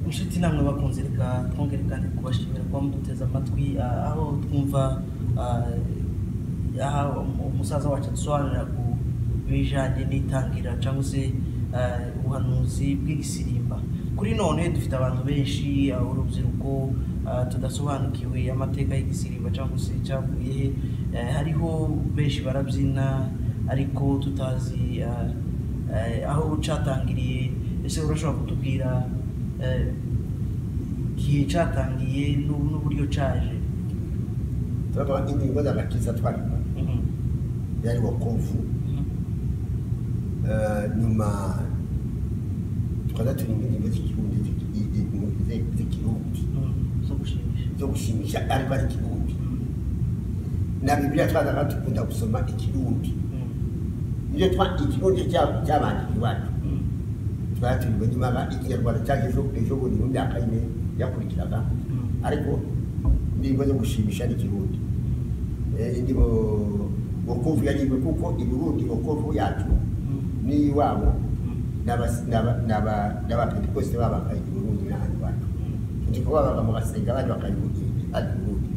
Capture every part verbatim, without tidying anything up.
inshuti namwe bakunze reka twongere kandi kubashimira kuba muduteza amatwi aho twumva aha umusaza wacu adusobanurira ku bijanye n'itangira cyangwa se ubuhanuzi bw'igisirimba. Kuri none dufite abantu benshi urubyiruko tudasobanukiwe amateka y'igisirimba cyangwa se cyavuye hariho benshi barabyina ariko tutazi aho cyatangiriye. Ese urashobora kutubwira igihe cyatangiye n'uburyo cyaje? Turabona indirimbo z'agakiza twarimo yari wokovu, nyuma tukaza turirimba indirimbo z'ikirundi z'ikirundi zo gushimisha ariko ari ikirundi, na Bibiliya twazaga dukunda gusoma ikirundi, nibyo ikirundi cy'abandika iwacu twari turirimba. Nyuma ikinyarwanda cyaje ejo bundi mu myaka ine yakurikiraga, ariko indirimbo zo gushimisha n'ikirundi. Indirimbo wokovu yaribwe kuko i Burundi wokovu yacu ni iwabo n'abapentekoste babaga i Burundi n'ahandi wacu, ndiko babaga mu basenga abandi bakayibuka ari Burundi,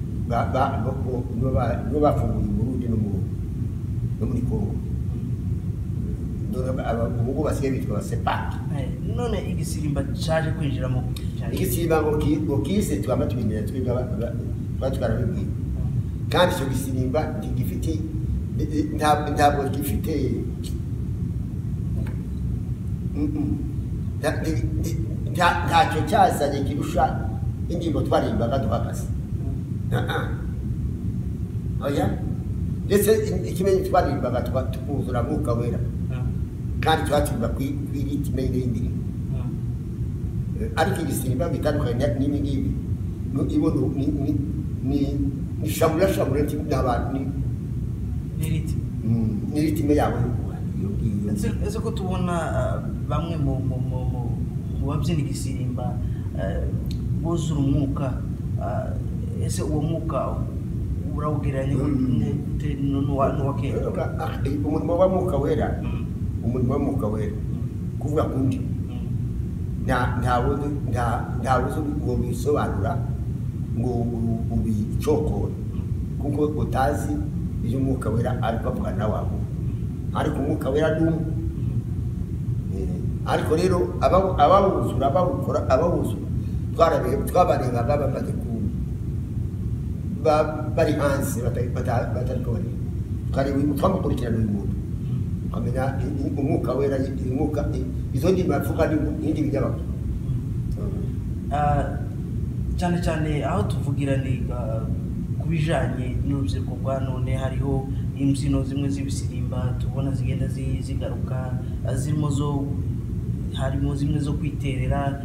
nibo bafunguye i Burundi no muri Kongo. Ubu basigaye bitwa sepaki. None igisirimba cyaje kwinjira mu igisirimba ngo kise twama tubimenya twebwe twarabibwiye, kandi icyo gisirimba ntigifite ntabwo gifite ntacyo cyazanye kirusha indirimbo twarimbaga duhagaze. Oya, ndetse ikimenyi twarimbaga tukuzura Mwuka Wera, kandi twaturirimba kw'iritima y'indirimbo. Ariko igisirimba bitandukanye n'ibi ngibi, ibona ni shamura shamura n'abantu n'iritima yabo. Ese ko tubona bamwe mu babyina igisirimba buzura umwuka, ese uwo mwuka urawugereranya n'uwa kera? Umurimo wa Mwuka Wera, umurimo wa Mwuka Wera kuvuga kundi ntawe uzi ngo bisobanura ngo ubicokore, kuko utazi iyo Umwuka Wera ari kuvuga nawe, ariko Umwuka Wera ni umwe. Ariko rero abawuzura abawukora abawuzura twabarengaga bamaze ku bari hanze batari kubona, twamukurikirana uyu muntu ukamenya Umwuka Wera, izo ndimi bavuga n'indi binyamakuru. Cyane cyane aho tuvugira ni ku bijanye n'urubyiruko rwa none, hariho imbyino zimwe z'ibisirimba tubona zigenda zigaruka, zirimo zo harimo zimwe zo kwiterera,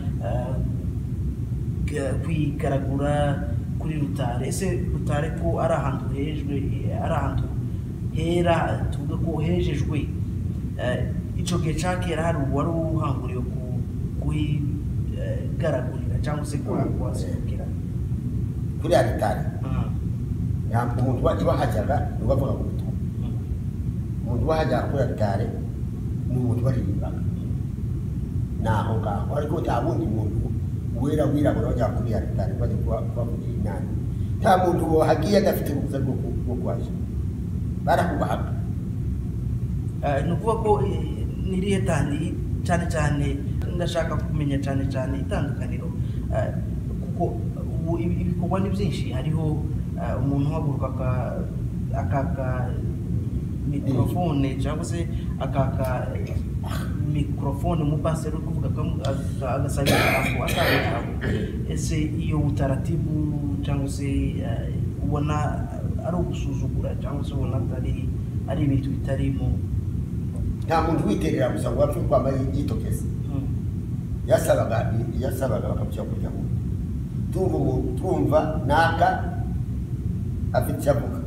kwigaragura kuri Rutare. Ese Rutare ko ari ahantu hejwe, ari ahantu hera, tuvuga ko hejejwe, ico gihe ca kera hari uwari uhanguriwe kuhigaragurira cyangwa se kuhasohokera kuri Rutare? Umuntu wahajyaga ni uwavuga ngo ubutumwa. Umuntu wahajyaga kuri Rutare ni umuntu waririmbaga naho ngaho, ariko nta wundi muntu wera wirabura wajya kuri Rutare bajya kubavugira inama. Nta muntu wahagiye adafite uruhushya rwo kuhajya, barakubahaga. Ni ukuvuga ko nirihe tandi cyane cyane ndashaka kumenya cyane cyane itandukaniro, kuko ubu ibikorwa ni byinshi. Hariho umuntu uhaguruka akaka mikrofone cyangwa se akaka mikrofone umupasiteri uri kuvuga agasaba ijambo atanga ijambo. Ese iyo utaratibu cyangwa se ubona ari ugusuzugura cyangwa se ubona atari ari ibintu bitarimo? Nta muntu witerera gusa ngo wapfe kwambaye yitokeze. Yasabaga yasabaga bakamucya kujya mu tumva tumva naka afite cyavuga,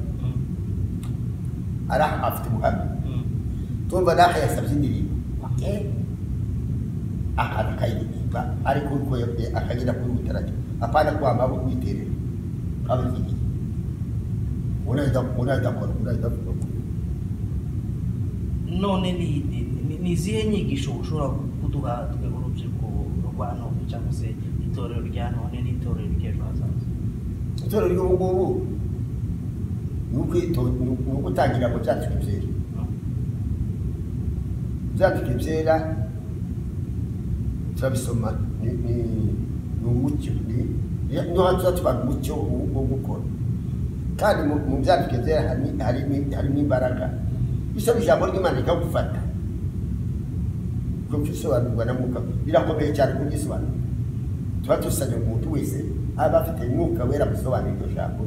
ara afite muhamya, tumva naka yasabye indirimbo akana kayirimba, ariko uko akagenda kuri utarati apana kwamba abo kwiterera abiki unaenda unaenda kwa unaenda kwa. None ni ni zihe nyigisho ushobora kuduha twebwe urubyiruko rwa none cyangwa se itorero rya none n'itorero ry'ejo hazaza. itorero ry'ubu ngubu ni ugutangira ngo byandike byera byandike byera turabisoma ni umucyo niho tuza tubaga umucyo wo gukora kandi mu byandike byera harimo imbaraga bisaba ijambo ry'Imana rikagufata kuko bisobanurwa na Mwuka birakomeye cyane kugisobanura tuba dusabye umuntu wese aba afite Mwuka wera bisobanura iryo jambo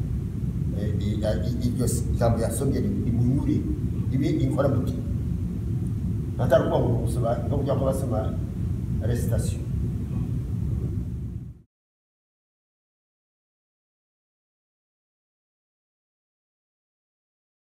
iryo jambo yasomye rimunyure ibi inkora mutima atari kuba ngo gusoma no kujya kubasoma recitation